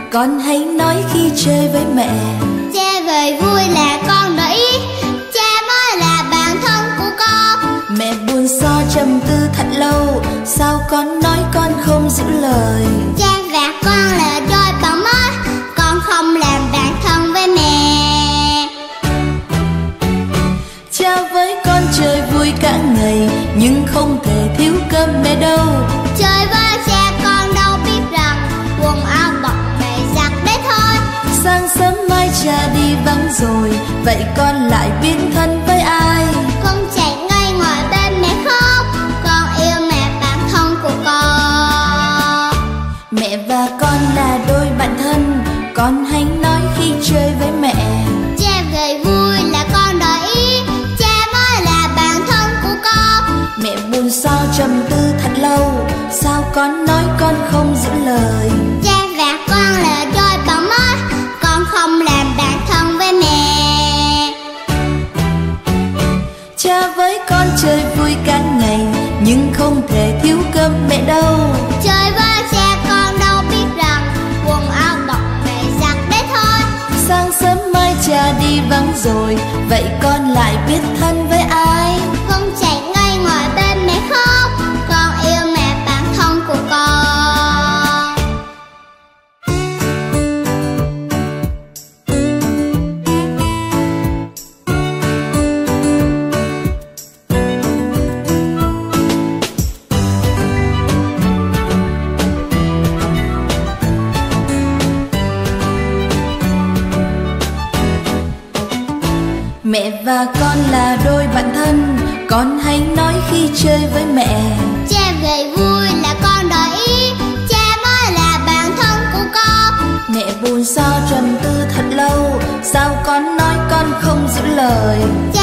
con hay nói khi chơi với mẹ. Cha về vui là con để ý, cha mới là bạn thân của con. Mẹ buồn so trầm tư thật lâu, sao con nói con không giữ lời. Cha và con là đôi bạn mới, con không làm bạn thân với mẹ. Cha với con chơi vui cả ngày, nhưng không thể thiếu cơm mẹ đâu. Chơi với cha con đâu biết rằng quần áo bận mẹ giặt đấy thôi. Sáng sớm mai cha đi vắng rồi, vậy con lại biết thân với ai? Con chạy ngay ngồi bên mẹ khóc, con yêu mẹ bạn thân của con. Mẹ và con là đôi bạn thân, con hay nói khi chơi với mẹ. Cha về vui là con để ý, cha mới là bạn thân của con. Mẹ buồn sao trầm tư thật lâu, sao con nói con không giữ lời. Cha và con là đôi bạn mới, con không làm bạn thân với mẹ. Cha với con chơi vui cả ngày, nhưng không thể thiếu cơm mẹ đâu. Chơi với cha con đâu biết rằng quần áo bận mẹ giặt đấy thôi. Sáng sớm mai cha đi vắng rồi, vậy con lại biết thân với ai? Con chạy ngay ngồi bên mẹ khóc, con yêu mẹ bạn thân của con. Mẹ và con là đôi bạn thân, con hay nói khi chơi với mẹ. Cha về vui là con để ý, cha mới là bạn thân của con. Mẹ buồn sao trầm tư thật lâu, sao con nói con không giữ lời. Cha